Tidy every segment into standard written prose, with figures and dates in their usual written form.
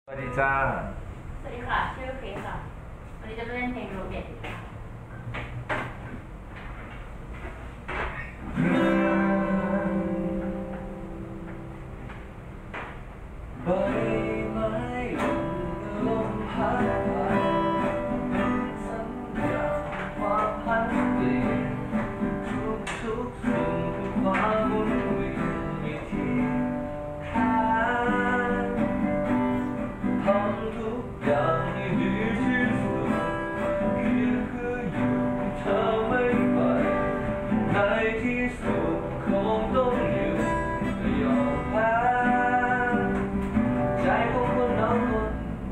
สวัสดีจ้าสวัสดีค่ะชื่อเคสค่ะวันนี้จะมาเล่นเพลงโรเบิร์ตค่ะใบไม้ลมพัดผ่านสัญญาความพันเปลี่ยนทุกสิ่งคือความหมุนเวียนอยู่ที่แค่ทำทุกอย่างให้ดีที่สุดคืออยู่เธอไม่ไปในที่สุดคงต้องอยู่ยอมแพ้ใจของคนเราคน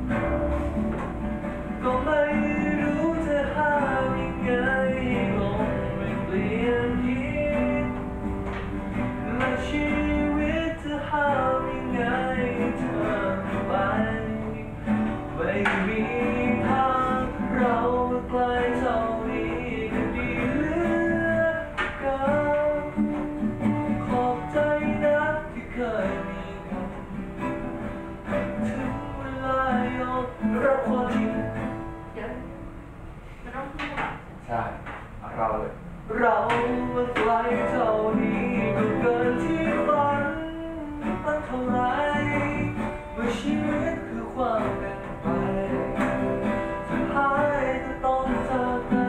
ก็ไม่รู้จะห้ามยังไงลงไม่เปลี่ยนคิดและชีวิตจะห้ามยังไงเธอไปไม่มีทางเราใกล้เท่านี้ก็ดีเหลือเกินขอบใจนะที่เคยมีกันถึงเวลายอมรับความจริงเดี๋ยวมันต้องพูดอ่ะใช่เราเลยเรามันไกลเท่านี้ก็เกินที่ฝันมันเท่าไรเมื่อชีวิตคือความเป็นไปสุดท้ายก็ต้องจากกัน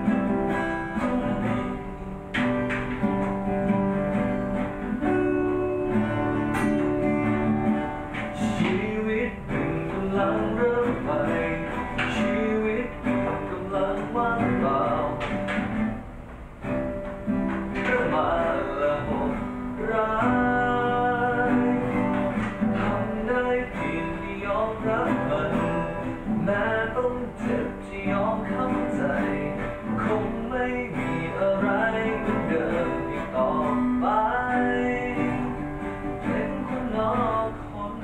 ชีวิตหนึ่งกำลังเริ่มใหม่ชีวิตหนึ่งกำลังว่างเปล่าเริ่มมาและหดร้ายทำได้เพียงที่ยอมรับมันแม้ต้องเจ็บที่ยอมเข้าใจคงไม่มีอะไรเหมือนเดิมอีกต่อไปเป็นคนนอกคน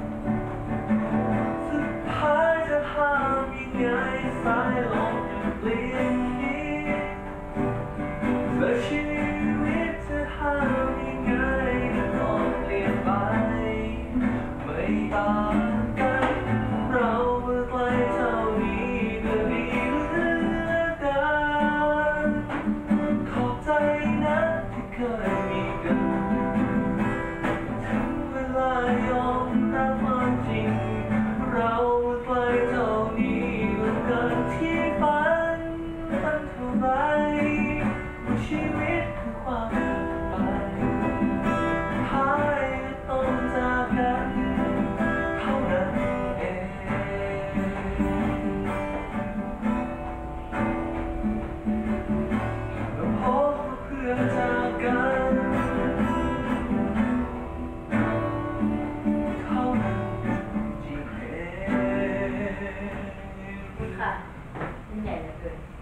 สุดท้ายจะห้ามยังไงสายลมยังเปลี่ยนคิดและชีวิตจะห้ามยังไงก็ต้องเปลี่ยนไปไม่ต่างกันเราเมื่อไกลเท่านี้ก็ดีเหลือเกินขอบใจนะที่เคยมีกันถึงเวลายอมรับความจริงเราเมื่อไกลเท่านี้ก็เกินที่ฝันมันเท่าไรว่าชีวิตคือความเป็นไปท้ายก็ต้องจากกันเท่านั้นเองแล้วพบเพื่อจากกันเท่านั้นจริงเองค่ะมันใหญ่เหลือเกิน